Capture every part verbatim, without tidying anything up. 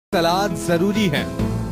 सलाद जरूरी है।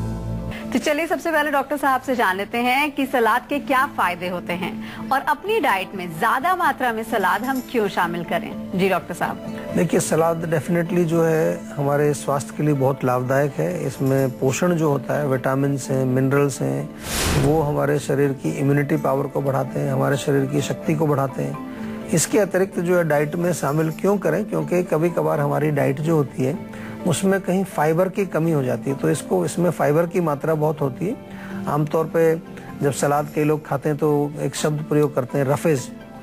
तो चलिए सबसे पहले डॉक्टर साहब से जान लेते हैं कि सलाद के क्या फायदे होते हैं और अपनी डाइट में ज्यादा मात्रा में सलाद हम क्यों शामिल करें। जी डॉक्टर साहब। देखिए, सलाद डेफिनेटली जो है हमारे स्वास्थ्य के लिए बहुत लाभदायक है। इसमें पोषण जो होता है, विटामिन हैं, मिनरल्स हैं, वो हमारे शरीर की इम्यूनिटी पावर को बढ़ाते हैं, हमारे शरीर की शक्ति को बढ़ाते हैं। इसके अतिरिक्त जो है डाइट में शामिल क्यों करें, क्योंकि कभी कभार हमारी डाइट जो होती है उसमें कहीं फाइबर की कमी हो जाती है, तो इसको इसमें फाइबर की मात्रा बहुत होती है। आमतौर पे जब सलाद कई लोग खाते हैं तो एक शब्द प्रयोग करते हैं रफेज।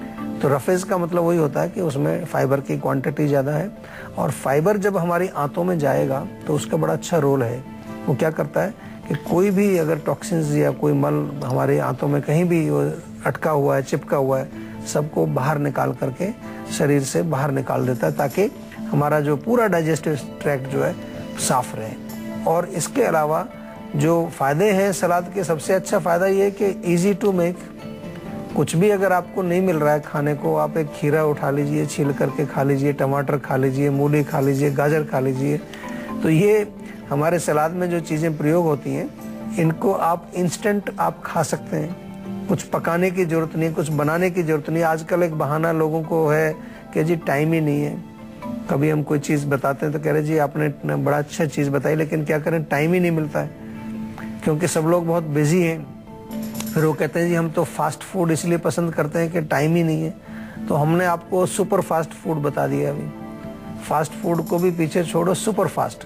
तो रफेज का मतलब वही होता है कि उसमें फाइबर की क्वांटिटी ज़्यादा है, और फाइबर जब हमारी आंतों में जाएगा तो उसका बड़ा अच्छा रोल है। वो क्या करता है कि कोई भी अगर टॉक्सिन्स या कोई मल हमारे आंतों में कहीं भी वो अटका हुआ है, चिपका हुआ है, सबको बाहर निकाल करके शरीर से बाहर निकाल देता है, ताकि हमारा जो पूरा डाइजेस्टिव ट्रैक्ट जो है साफ रहे। और इसके अलावा जो फायदे हैं सलाद के, सबसे अच्छा फायदा ये है कि इजी टू मेक। कुछ भी अगर आपको नहीं मिल रहा है खाने को, आप एक खीरा उठा लीजिए, छील करके खा लीजिए, टमाटर खा लीजिए, मूली खा लीजिए, गाजर खा लीजिए। तो ये हमारे सलाद में जो चीज़ें प्रयोग होती हैं, इनको आप इंस्टेंट आप खा सकते हैं। कुछ पकाने की जरूरत नहीं, कुछ बनाने की जरूरत नहीं। आजकल एक बहाना लोगों को है कि जी टाइम ही नहीं है। कभी हम कोई चीज़ बताते हैं तो कह रहे जी आपने इतना बड़ा अच्छा चीज़ बताई, लेकिन क्या करें, टाइम ही नहीं मिलता है, क्योंकि सब लोग बहुत बिजी हैं। फिर वो कहते हैं जी हम तो फास्ट फूड इसलिए पसंद करते हैं कि टाइम ही नहीं है। तो हमने आपको सुपर फास्ट फूड बता दिया। अभी फास्ट फूड को भी पीछे छोड़ो, सुपर फास्ट।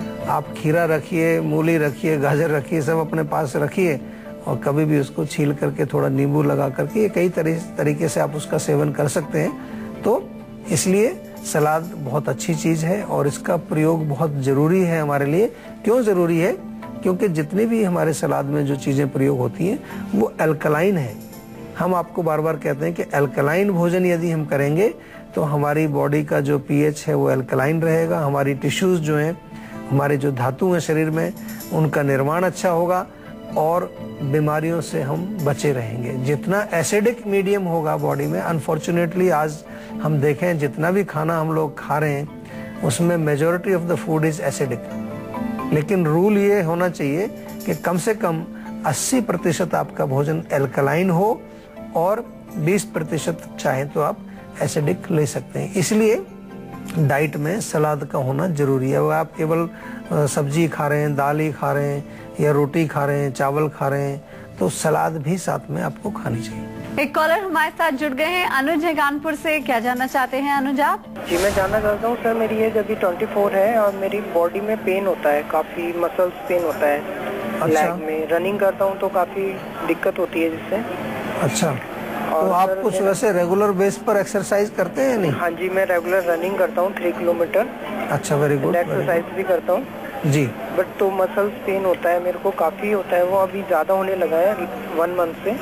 आप खीरा रखिए, मूली रखिए, गाजर रखिए, सब अपने पास रखिए, और कभी भी उसको छील करके थोड़ा नींबू लगा करके, ये कई तरीके से आप उसका सेवन कर सकते हैं। तो इसलिए सलाद बहुत अच्छी चीज़ है और इसका प्रयोग बहुत ज़रूरी है हमारे लिए। क्यों ज़रूरी है? क्योंकि जितनी भी हमारे सलाद में जो चीज़ें प्रयोग होती हैं वो अल्कलाइन है। हम आपको बार बार कहते हैं कि अल्कलाइन भोजन यदि हम करेंगे तो हमारी बॉडी का जो पीएच है वो अल्कलाइन रहेगा। हमारी टिश्यूज़ जो हैं, हमारे जो धातु हैं शरीर में, उनका निर्माण अच्छा होगा और बीमारियों से हम बचे रहेंगे। जितना एसिडिक मीडियम होगा बॉडी में, अनफॉर्चुनेटली आज हम देखें जितना भी खाना हम लोग खा रहे हैं उसमें majority of the food is acidic. लेकिन रूल ये होना चाहिए कि कम से कम अस्सी प्रतिशत आपका भोजन एल्कलाइन हो और बीस प्रतिशत चाहे तो आप एसिडिक ले सकते हैं। इसलिए डाइट में सलाद का होना जरूरी है। वो आप केवल सब्जी खा रहे हैं, दाल ही खा रहे हैं, या रोटी खा रहे हैं, चावल खा रहे हैं, तो सलाद भी साथ में आपको खानी चाहिए। एक कॉलर हमारे साथ जुड़ गए हैं, अनुज है कानपुर से। क्या जानना चाहते हैं अनुज आप? जी मैं जानना चाहता हूँ सर, मेरी एज अभी चौबीस है और मेरी बॉडी में पेन होता है, काफी मसल्स पेन होता है। अच्छा। लेग में रनिंग करता हूँ तो काफी दिक्कत होती है जिससे। अच्छा, तो आप कुछ वैसे रेगुलर बेस पर एक्सरसाइज करते हैं नहीं? हाँ जी, मैं रेगुलर रनिंग करता हूँ थ्री किलोमीटर। अच्छा, वेरी गुड। एक्सरसाइज भी करता हूँ जी। बट तो मसल्स पेन होता है मेरे को, काफी होता है। वो अभी ज्यादा होने लगा है वन मंथ से।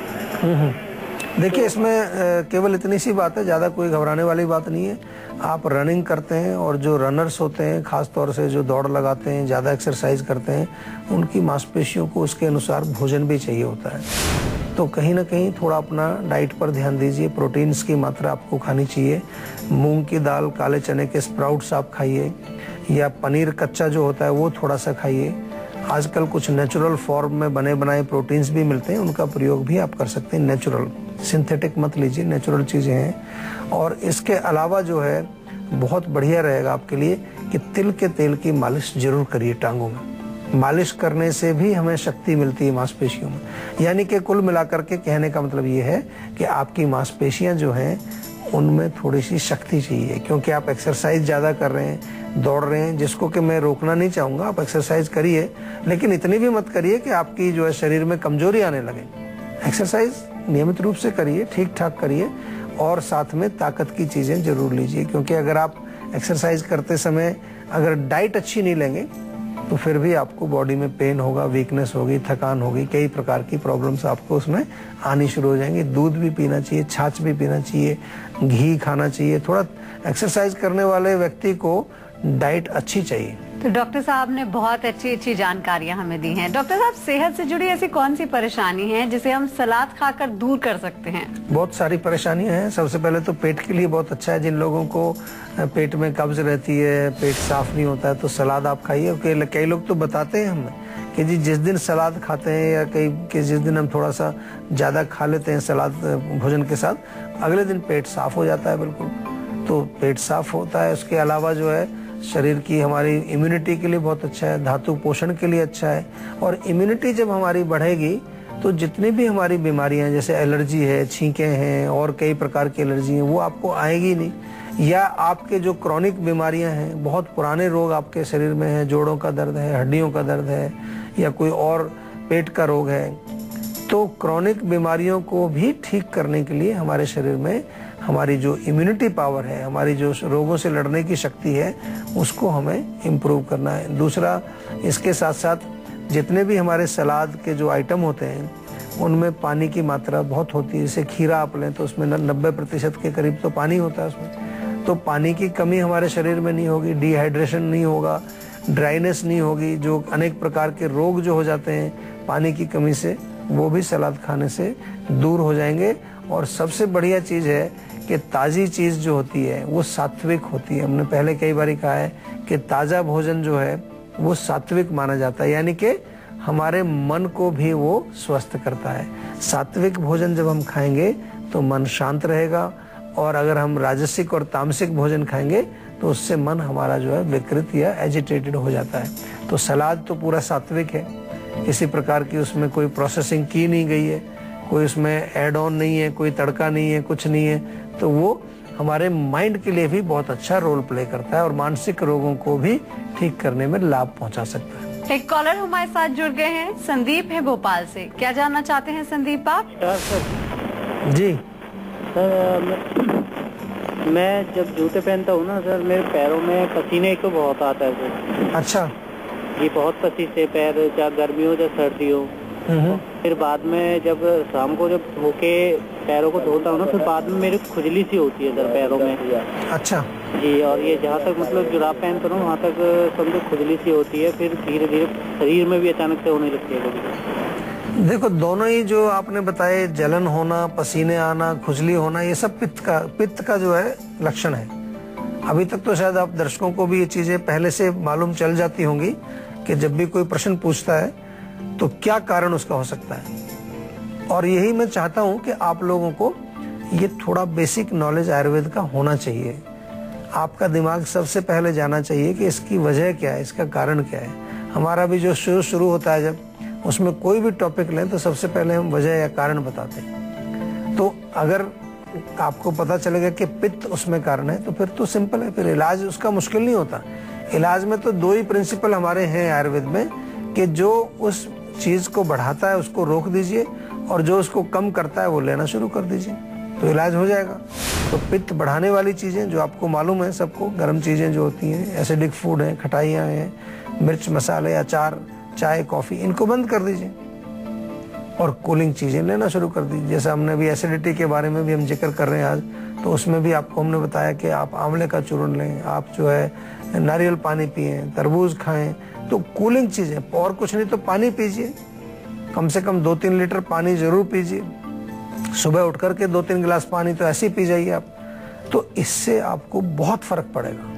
देखिए, इसमें केवल इतनी सी बात है, ज़्यादा कोई घबराने वाली बात नहीं है। आप रनिंग करते हैं और जो रनर्स होते हैं, ख़ास तौर से जो दौड़ लगाते हैं, ज़्यादा एक्सरसाइज करते हैं, उनकी मांसपेशियों को उसके अनुसार भोजन भी चाहिए होता है। तो कहीं ना कहीं थोड़ा अपना डाइट पर ध्यान दीजिए। प्रोटीन्स की मात्रा आपको खानी चाहिए। मूंग की दाल, काले चने के स्प्राउट्स आप खाइए, या पनीर कच्चा जो होता है वो थोड़ा सा खाइए। आजकल कुछ नेचुरल फॉर्म में बने बनाए प्रोटीन्स भी मिलते हैं, उनका प्रयोग भी आप कर सकते हैं। नेचुरल, सिंथेटिक मत लीजिए, नेचुरल चीज़ें हैं। और इसके अलावा जो है बहुत बढ़िया रहेगा आपके लिए कि तिल के तेल की मालिश जरूर करिए टांगों में। मालिश करने से भी हमें शक्ति मिलती है मांसपेशियों में। यानी कि कुल मिलाकर के कहने का मतलब ये है कि आपकी मांसपेशियां जो हैं उनमें थोड़ी सी शक्ति चाहिए, क्योंकि आप एक्सरसाइज ज़्यादा कर रहे हैं, दौड़ रहे हैं, जिसको कि मैं रोकना नहीं चाहूँगा। आप एक्सरसाइज करिए, लेकिन इतनी भी मत करिए कि आपकी जो है शरीर में कमजोरी आने लगे। एक्सरसाइज नियमित रूप से करिए, ठीक ठाक करिए, और साथ में ताकत की चीज़ें जरूर लीजिए। क्योंकि अगर आप एक्सरसाइज करते समय अगर डाइट अच्छी नहीं लेंगे तो फिर भी आपको बॉडी में पेन होगा, वीकनेस होगी, थकान होगी, कई प्रकार की प्रॉब्लम्स आपको उसमें आनी शुरू हो जाएंगी। दूध भी पीना चाहिए, छाछ भी पीना चाहिए, घी खाना चाहिए। थोड़ा एक्सरसाइज करने वाले व्यक्ति को डाइट अच्छी चाहिए। तो डॉक्टर साहब ने बहुत अच्छी अच्छी जानकारियां हमें दी हैं। डॉक्टर साहब, सेहत से जुड़ी ऐसी कौन सी परेशानी है जिसे हम सलाद खाकर दूर कर सकते हैं? बहुत सारी परेशानियां हैं। सबसे पहले तो पेट के लिए बहुत अच्छा है। जिन लोगों को पेट में कब्ज रहती है, पेट साफ नहीं होता है, तो सलाद आप खाइए। कई लोग तो बताते हैं हमें कि जी जिस दिन सलाद खाते हैं या कई कि जिस दिन हम थोड़ा सा ज़्यादा खा लेते हैं सलाद भोजन के साथ, अगले दिन पेट साफ हो जाता है बिल्कुल। तो पेट साफ होता है। उसके अलावा जो है शरीर की हमारी इम्यूनिटी के लिए बहुत अच्छा है, धातु पोषण के लिए अच्छा है। और इम्यूनिटी जब हमारी बढ़ेगी तो जितनी भी हमारी बीमारियां जैसे एलर्जी है, छींकें हैं और कई प्रकार की एलर्जी हैं, वो आपको आएगी नहीं। या आपके जो क्रॉनिक बीमारियां हैं, बहुत पुराने रोग आपके शरीर में हैं, जोड़ों का दर्द है, हड्डियों का दर्द है या कोई और पेट का रोग है, तो क्रॉनिक बीमारियों को भी ठीक करने के लिए हमारे शरीर में हमारी जो इम्यूनिटी पावर है, हमारी जो रोगों से लड़ने की शक्ति है, उसको हमें इम्प्रूव करना है। दूसरा, इसके साथ साथ जितने भी हमारे सलाद के जो आइटम होते हैं उनमें पानी की मात्रा बहुत होती है। जैसे खीरा आप लें तो उसमें नब्बे प्रतिशत के करीब तो पानी होता है उसमें। तो पानी की कमी हमारे शरीर में नहीं होगी, डिहाइड्रेशन नहीं होगा, ड्राइनेस नहीं होगी, जो अनेक प्रकार के रोग जो हो जाते हैं पानी की कमी से, वो भी सलाद खाने से दूर हो जाएंगे। और सबसे बढ़िया चीज़ है कि ताज़ी चीज़ जो होती है वो सात्विक होती है। हमने पहले कई बार कहा है कि ताज़ा भोजन जो है वो सात्विक माना जाता है, यानी कि हमारे मन को भी वो स्वस्थ करता है। सात्विक भोजन जब हम खाएंगे तो मन शांत रहेगा, और अगर हम राजसिक और तामसिक भोजन खाएंगे तो उससे मन हमारा जो है विकृत या एजिटेटेड हो जाता है। तो सलाद तो पूरा सात्विक है, किसी प्रकार की उसमें कोई प्रोसेसिंग की नहीं गई है, कोई उसमें एड ऑन नहीं है, कोई तड़का नहीं है, कुछ नहीं है। तो वो हमारे माइंड के लिए भी बहुत अच्छा रोल प्ले करता है और मानसिक रोगों को भी ठीक करने में लाभ पहुंचा सकता है। एक कॉलर हमारे साथ जुड़ गए हैं, संदीप है भोपाल से। क्या जानना चाहते हैं संदीप आप? सर जी सर, मैं, मैं जब जूते पहनता हूँ ना सर, मेरे पैरों में पसीने एक तो बहुत आता है सर। अच्छा। ये बहुत पसीने पैर, चाहे गर्मी हो चाहे सर्दी हो। फिर बाद में जब शाम को जब धो के पैरों को धोता हूँ ना, फिर बाद में मेरी खुजली सी होती है सर पैरों में। अच्छा जी, और ये जहाँ तक मतलब जुराब पहनता हूँ वहाँ तक समझो खुजली सी होती है, फिर धीरे धीरे शरीर में भी अचानक से होने लगती है कभी। देखो, दोनों ही जो आपने बताए, जलन होना, पसीने आना, खुजली होना, ये सब पित्त का पित्त का जो है लक्षण है। अभी तक तो शायद आप दर्शकों को भी ये चीजें पहले से मालूम चल जाती होंगी कि जब भी कोई प्रश्न पूछता है तो क्या कारण उसका हो सकता है। और यही मैं चाहता हूं कि आप लोगों को ये थोड़ा बेसिक नॉलेज आयुर्वेद का होना चाहिए। आपका दिमाग सबसे पहले जाना चाहिए कि इसकी वजह क्या है, इसका कारण क्या है। हमारा भी जो शुरू शुरू होता है, जब उसमें कोई भी टॉपिक लें तो सबसे पहले हम वजह या कारण बताते हैं। तो अगर आपको पता चलेगा कि पित्त उसमें कारण है तो फिर तो सिंपल है, फिर इलाज उसका मुश्किल नहीं होता। इलाज में तो दो ही प्रिंसिपल हमारे हैं आयुर्वेद में कि जो उस चीज को बढ़ाता है उसको रोक दीजिए, और जो उसको कम करता है वो लेना शुरू कर दीजिए, तो इलाज हो जाएगा। तो पित्त बढ़ाने वाली चीजें जो आपको मालूम है सबको, गर्म चीजें जो होती हैं, एसिडिक फूड हैं, खटाइयाँ हैं, मिर्च मसाले, अचार, चाय, कॉफी, इनको बंद कर दीजिए और कूलिंग चीजें लेना शुरू कर दीजिए। जैसे हमने अभी एसिडिटी के बारे में भी हम जिक्र कर रहे हैं आज, तो उसमें भी आपको हमने बताया कि आप आंवले का चूर्ण लें, आप जो है नारियल पानी पिए, तरबूज खाएं, तो कूलिंग चीजें, और कुछ नहीं तो पानी पीजिए, कम से कम दो तीन लीटर पानी जरूर पीजिए। सुबह उठ करके दो तीन गिलास पानी तो ऐसे ही पी जाइए आप, तो इससे आपको बहुत फर्क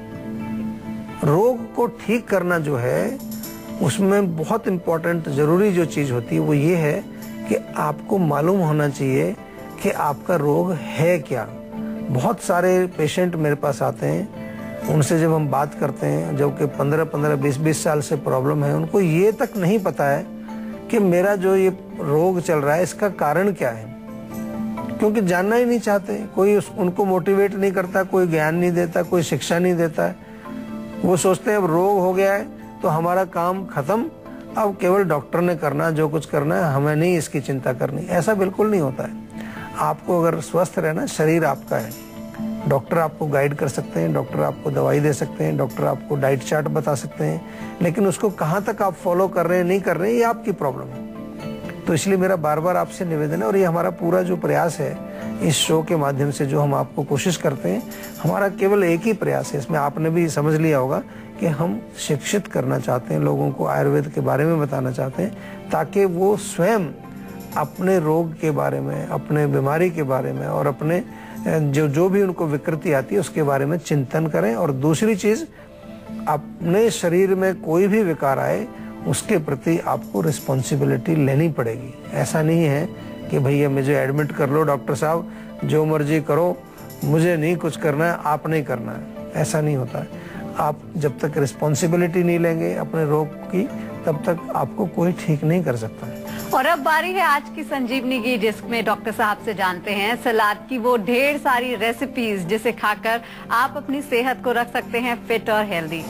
पड़ेगा। रोग को ठीक करना जो है उसमें बहुत इंपॉर्टेंट जरूरी जो चीज होती है वो ये है कि आपको मालूम होना चाहिए कि आपका रोग है क्या। बहुत सारे पेशेंट मेरे पास आते हैं, उनसे जब हम बात करते हैं, जब कि पंद्रह पंद्रह बीस बीस साल से प्रॉब्लम है, उनको ये तक नहीं पता है कि मेरा जो ये रोग चल रहा है इसका कारण क्या है, क्योंकि जानना ही नहीं चाहते। कोई उस, उनको मोटिवेट नहीं करता, कोई ज्ञान नहीं देता, कोई शिक्षा नहीं देता है। वो सोचते हैं अब रोग हो गया है तो हमारा काम खत्म, अब केवल डॉक्टर ने करना, जो कुछ करना है, हमें नहीं इसकी चिंता करनी। ऐसा बिल्कुल नहीं होता है। आपको अगर स्वस्थ रहना, शरीर आपका है, डॉक्टर आपको गाइड कर सकते हैं, डॉक्टर आपको दवाई दे सकते हैं, डॉक्टर आपको डाइट चार्ट बता सकते हैं, लेकिन उसको कहाँ तक आप फॉलो कर रहे हैं नहीं कर रहे हैं ये आपकी प्रॉब्लम है। तो इसलिए मेरा बार बार आपसे निवेदन है, और ये हमारा पूरा जो प्रयास है इस शो के माध्यम से जो हम आपको कोशिश करते हैं, हमारा केवल एक ही प्रयास है, इसमें आपने भी समझ लिया होगा कि हम शिक्षित करना चाहते हैं, लोगों को आयुर्वेद के बारे में बताना चाहते हैं, ताकि वो स्वयं अपने रोग के बारे में, अपने बीमारी के बारे में और अपने जो जो भी उनको विकृति आती है उसके बारे में चिंतन करें। और दूसरी चीज, अपने शरीर में कोई भी विकार आए उसके प्रति आपको रिस्पॉन्सिबिलिटी लेनी पड़ेगी। ऐसा नहीं है कि भैया मुझे एडमिट कर लो डॉक्टर साहब, जो मर्जी करो, मुझे नहीं कुछ करना है, आप नहीं करना है, ऐसा नहीं होता है। आप जब तक रिस्पॉन्सिबिलिटी नहीं लेंगे अपने रोग की, तब तक आपको कोई ठीक नहीं कर सकता है। और अब बारी है आज की संजीवनी की, जिसमें डॉक्टर साहब से जानते हैं सलाद की वो ढेर सारी रेसिपीज जिसे खाकर आप अपनी सेहत को रख सकते हैं फिट और हेल्दी।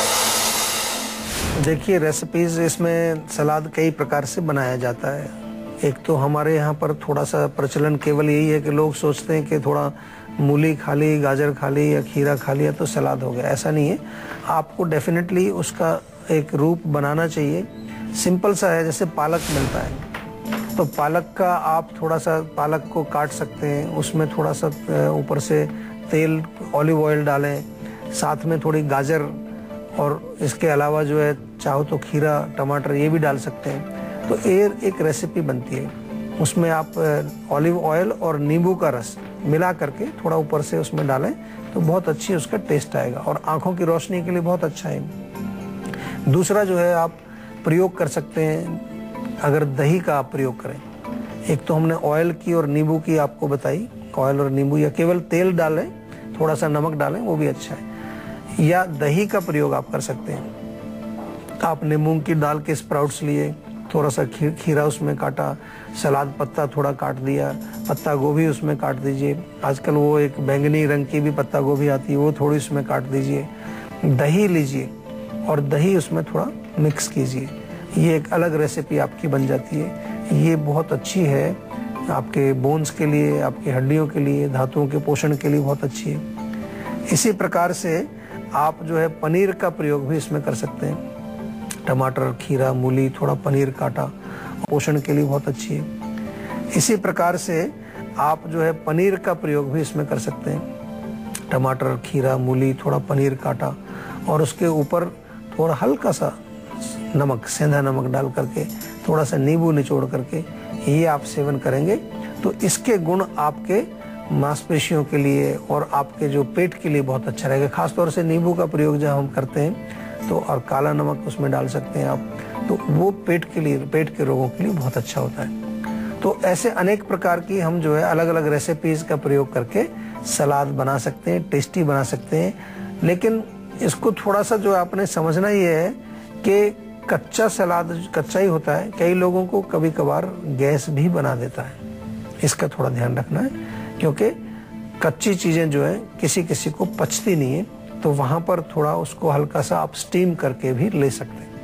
देखिए, रेसिपीज इसमें सलाद कई प्रकार से बनाया जाता है। एक तो हमारे यहाँ पर थोड़ा सा प्रचलन केवल यही है कि लोग सोचते हैं कि थोड़ा मूली खा ली, गाजर खा ली या खीरा खा लिया तो सलाद हो गया। ऐसा नहीं है, आपको डेफिनेटली उसका एक रूप बनाना चाहिए। सिंपल सा है, जैसे पालक मिलता है तो पालक का आप थोड़ा सा पालक को काट सकते हैं, उसमें थोड़ा सा ऊपर से तेल, ऑलिव ऑयल डालें, साथ में थोड़ी गाजर, और इसके अलावा जो है चाहो तो खीरा, टमाटर ये भी डाल सकते हैं। तो ये एक रेसिपी बनती है, उसमें आप ऑलिव ऑयल और नींबू का रस मिला करके थोड़ा ऊपर से उसमें डालें तो बहुत अच्छी उसका टेस्ट आएगा और आंखों की रोशनी के लिए बहुत अच्छा है। दूसरा जो है आप प्रयोग कर सकते हैं, अगर दही का आप प्रयोग करें। एक तो हमने ऑयल की और नींबू की आपको बताई, ऑयल और नींबू, या केवल तेल डालें, थोड़ा सा नमक डालें, वो भी अच्छा है। या दही का प्रयोग आप कर सकते हैं। आपने मूंग की दाल के स्प्राउट्स लिए, थोड़ा सा खी, खीरा उसमें काटा, सलाद पत्ता थोड़ा काट दिया, पत्ता गोभी उसमें काट दीजिए। आजकल वो एक बैंगनी रंग की भी पत्ता गोभी आती है, वो थोड़ी उसमें काट दीजिए। दही लीजिए और दही उसमें थोड़ा मिक्स कीजिए, ये एक अलग रेसिपी आपकी बन जाती है। ये बहुत अच्छी है आपके बोन्स के लिए, आपकी हड्डियों के लिए, धातुओं के पोषण के लिए बहुत अच्छी है। इसी प्रकार से आप जो है पनीर का प्रयोग भी इसमें कर सकते हैं। टमाटर, खीरा, मूली, थोड़ा पनीर काटा, पोषण के लिए बहुत अच्छी है। इसी प्रकार से आप जो है पनीर का प्रयोग भी इसमें कर सकते हैं। टमाटर, खीरा, मूली, थोड़ा पनीर काटा और उसके ऊपर थोड़ा हल्का सा नमक, सेंधा नमक डाल करके, थोड़ा सा नींबू निचोड़ करके ये आप सेवन करेंगे तो इसके गुण आपके मांसपेशियों के लिए और आपके जो पेट के लिए बहुत अच्छा रहेगा। खासतौर से नींबू का प्रयोग जब हम करते हैं तो, और काला नमक उसमें डाल सकते हैं आप, तो वो पेट के लिए, पेट के रोगों के लिए बहुत अच्छा होता है। तो ऐसे अनेक प्रकार की हम जो है अलग अलग रेसिपीज का प्रयोग करके सलाद बना सकते हैं, टेस्टी बना सकते हैं। लेकिन इसको थोड़ा सा जो आपने समझना ये है कि कच्चा सलाद कच्चा ही होता है, कई लोगों को कभी कभार गैस भी बना देता है। इसका थोड़ा ध्यान रखना है, क्योंकि कच्ची चीजें जो है किसी किसी को पचती नहीं है, तो वहां पर थोड़ा उसको हल्का सा आप स्टीम करके भी ले सकते हैं।